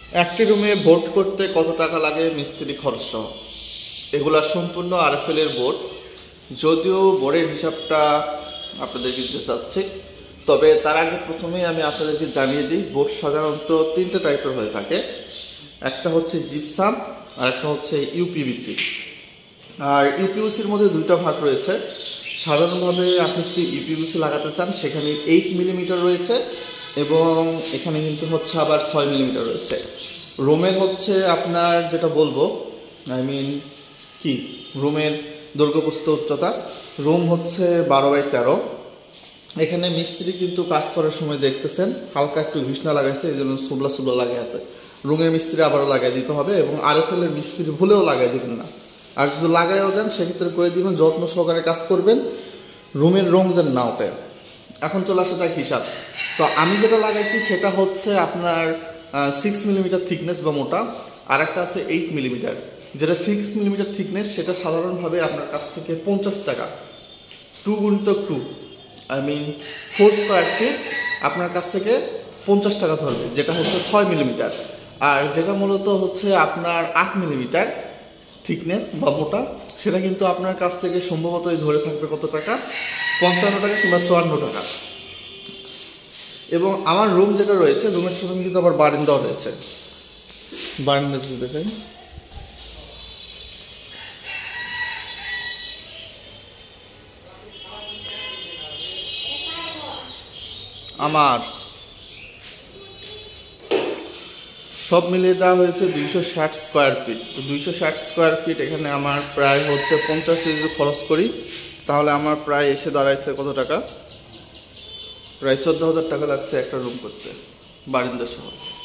একটি রুমে বোর্ড করতে কত টাকা লাগে মিস্ত্রি খরচ সহ, এগুলা সম্পূর্ণ RFL এর বোর্ড। যদিও বোর্ডের হিসাবটা আপনাদেরকে দিতে চাচ্ছি, তবে তার আগে প্রথমেই আমি আপনাদেরকে জানিয়ে দিই, বোর্ড সাধারণত তিনটা টাইপের হয়ে থাকে। একটা হচ্ছে জিপসাম, আর একটা হচ্ছে UPVC। আর UPVCর মধ্যে দুইটা ভাগ রয়েছে। সাধারণভাবে আপনি যদি UPVC লাগাতে চান সেখানে 8 মিলিমিটার রয়েছে, এবং এখানে কিন্তু হচ্ছে আবার 6 মিলিমিটার রয়েছে। রুমের হচ্ছে আপনার যেটা বলবো রুমের দৈর্ঘ্যপ্রস্থ উচ্চতা, রুম হচ্ছে 12x13। এখানে মিস্ত্রি কিন্তু কাজ করার সময় দেখতেছেন হালকা একটু ঘিসনা লাগাইছে, এই জন্য সুবলা লাগিয়ে আছে। রুমের মিস্ত্রি আবারও লাগাই দিতে হবে, এবং RFL এর মিস্ত্রি ভুলেও লাগাই দিবেন না। আর যদি লাগাইও দেন সেক্ষেত্রে করে দিবেন যত্ন সহকারে কাজ করবেন, রুমের রং যেন না ওঠে। এখন চলে আসে তার হিসাব। তো আমি যেটা লাগাইছি সেটা হচ্ছে আপনার 6 মিলিমিটার থিকনেস বা মোটা, আর একটা আছে 8 মিলিমিটার। যেটা 6 মিলিমিটার থিকনেস সেটা সাধারণভাবে আপনার কাছ থেকে 50 টাকা, 2x2 4 স্কোয়ার ফিট আপনার কাছ থেকে 50 টাকা ধরবে, যেটা হচ্ছে 6 মিলিমিটার। আর যেটা মূলত হচ্ছে আপনার 8 মিলিমিটার থিকনেস বা মোটা, সেটা কিন্তু আপনার কাছ থেকে সম্ভবতই ধরে থাকবে কত টাকা, 55 টাকা কিংবা 54 টাকা। এবং আমার রুম যেটা রয়েছে, রুমের সাথে কিন্তু আবার বারান্দাও রয়েছে। বারান্দা যদি দেখেন, আমার সব মিলিয়ে দেওয়া হয়েছে 260 স্কোয়ার ফিট। তো 260 স্কোয়ার ফিট এখানে আমার প্রায় হচ্ছে 50 যদি খরচ করি, তাহলে আমার প্রায় এসে দাঁড়াইছে কত টাকা, প্রায় 14,000 টাকা লাগছে একটা রুম করতে বারান্দা সহ।